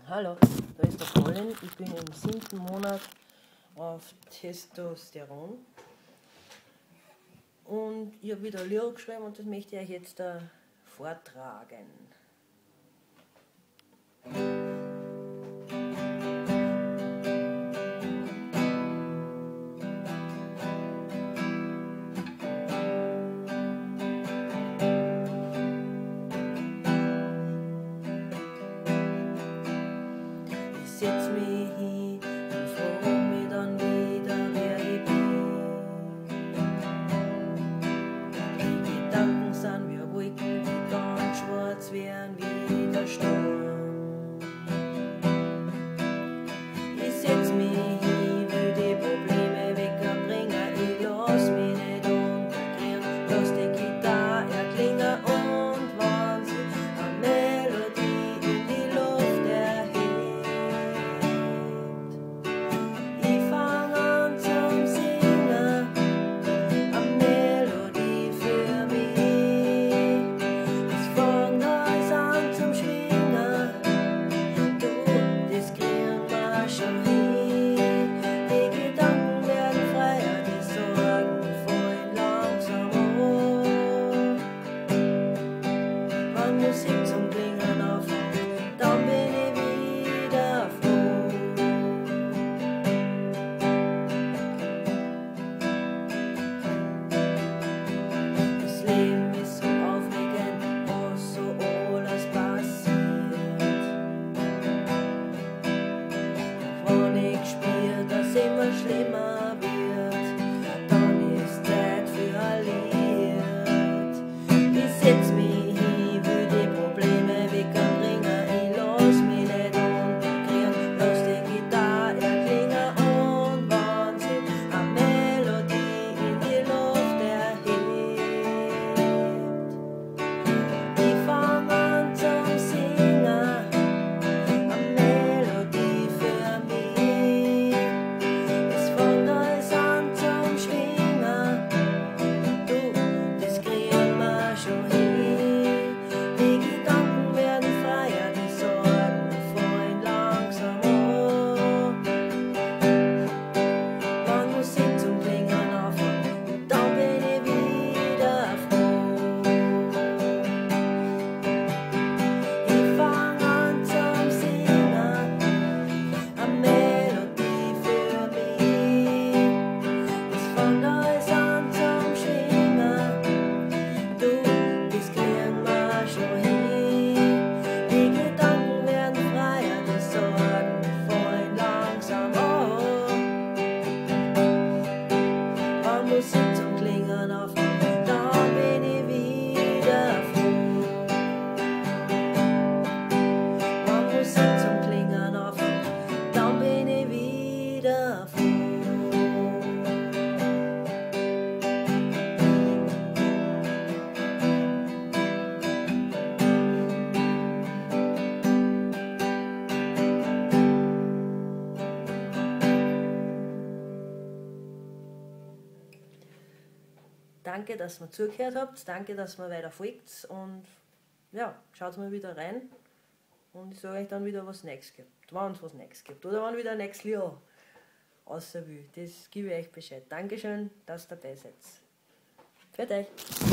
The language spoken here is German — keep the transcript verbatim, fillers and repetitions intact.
Hallo, da ist der Colin. Ich bin im siebten Monat auf Testosteron und ich habe wieder ein Lied geschrieben und das möchte ich euch jetzt da vortragen. Ich setz mich hin und frag mich dann wieder, wer ich bin. Die Gedanken sind wie Wolken, die ganz schwarz werden wie der Sturm. Ich setz mich hin, will die Probleme wegbringen, ich lass mich nicht unterkriegen, lass die Gitarre erklingen und wenn sie eine Melodie in die Luft erhebt, ich fang an zum Singen, eine Melodie für mich. Es fängt alles an zum Schwingen, du, das kriegen wir schon hin. Die Gedanken werden freier, die Sorgen fallen langsam an. Wenn Musik zum Klingen anfängt, dann bin ich wieder froh. Das Leben ist so aufregend, was so alles passiert. Wenn ich spür, dass immer schlimmer wird, dann ist Zeit für ein Lied. Ich setz mich hin, will die Probleme wegbringen, ich lass mich nicht unterkriegen, lass die Gitarre erklingen und wenn sie eine Melodie in die Luft erhebt, ich fang an zum Singen, eine Melodie für mich. Es fängt alles an zum Schwingen, du, das kriegen wir schon hin. Die Gedanken werden freier, die Sorgen fallen langsam an. Wenn Musik zum Klingen anfängt, dann bin ich wieder froh. Ich fang an zum Singen, eine Melodie für mich. Es fängt alles an zum Schwingen, du, das kriegen wir schon hin. Die Gedanken werden freier, die Sorgen fallen langsam an. Wenn Musik zum Klingen anfängt, dann bin ich wieder froh. Wenn Musik zum Klingen anfängt, dann bin ich wieder froh. Danke, dass ihr zugehört habt, danke, dass ihr weiter folgt und ja, schaut mal wieder rein und ich sage euch dann wieder, was nächstes gibt, wenn es was nächstes gibt oder wenn wieder ein nächstes Jahr außer will, das gebe ich euch Bescheid. Dankeschön, dass ihr dabei seid. Für euch.